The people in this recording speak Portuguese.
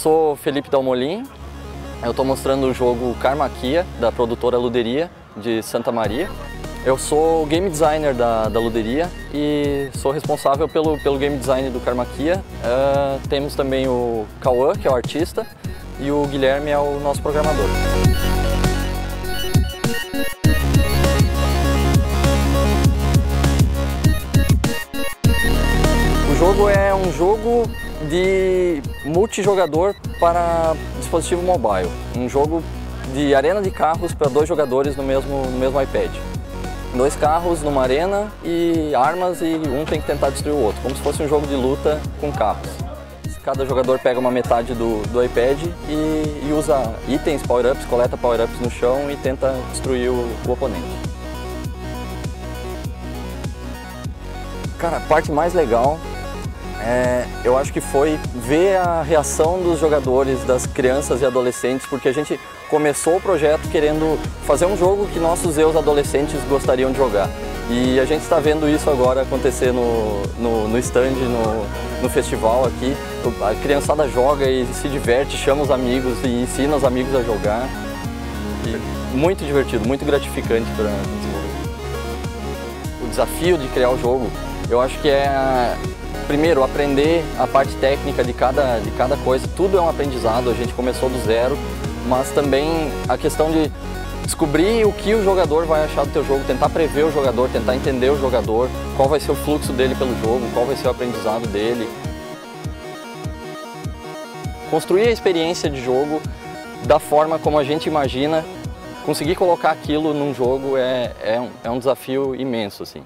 sou Felipe Dalmolin, eu estou mostrando o jogo Karmakia, da produtora Luderia, de Santa Maria. Eu sou game designer da Luderia e sou responsável pelo game design do Karmakia. Temos também o Cauã, que é o artista, e o Guilherme é o nosso programador. O jogo é um jogo de multijogador para dispositivo mobile. Um jogo de arena de carros para 2 jogadores no mesmo iPad. 2 carros numa arena e armas, e um tem que tentar destruir o outro, como se fosse um jogo de luta com carros. Cada jogador pega uma metade do iPad e usa itens, power-ups, coleta power-ups no chão e tenta destruir o oponente. Cara, a parte mais legal eu acho que foi ver a reação dos jogadores, das crianças e adolescentes, porque a gente começou o projeto querendo fazer um jogo que nossos adolescentes gostariam de jogar. E a gente está vendo isso agora acontecer no stand, no festival aqui. A criançada joga e se diverte, chama os amigos e ensina os amigos a jogar. E muito divertido, muito gratificante para desenvolver. O desafio de criar o jogo, eu acho que primeiro, aprender a parte técnica de cada coisa. Tudo é um aprendizado, a gente começou do zero, mas também a questão de descobrir o que o jogador vai achar do teu jogo, tentar prever o jogador, tentar entender o jogador, qual vai ser o fluxo dele pelo jogo, qual vai ser o aprendizado dele. Construir a experiência de jogo da forma como a gente imagina, conseguir colocar aquilo num jogo é um desafio imenso, assim.